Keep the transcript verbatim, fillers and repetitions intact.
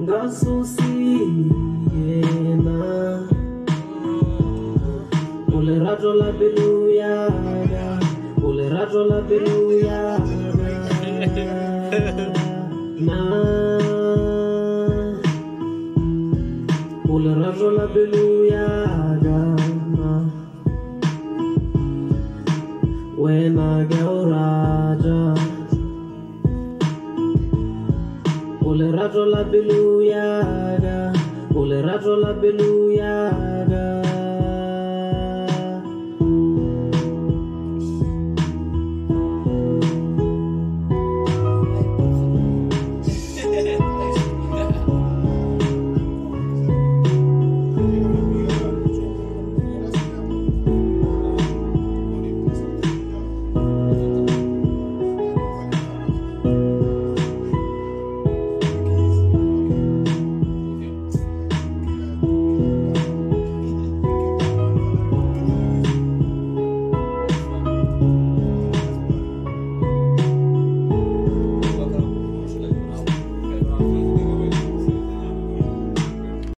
Ngasusiena Lerato la Pelo Yaka Lerato la Pelo Yaka Na Lerato la Pelo Yaka When I go Raja Lerato la Pelo Yaka Lerato la Pelo Yaka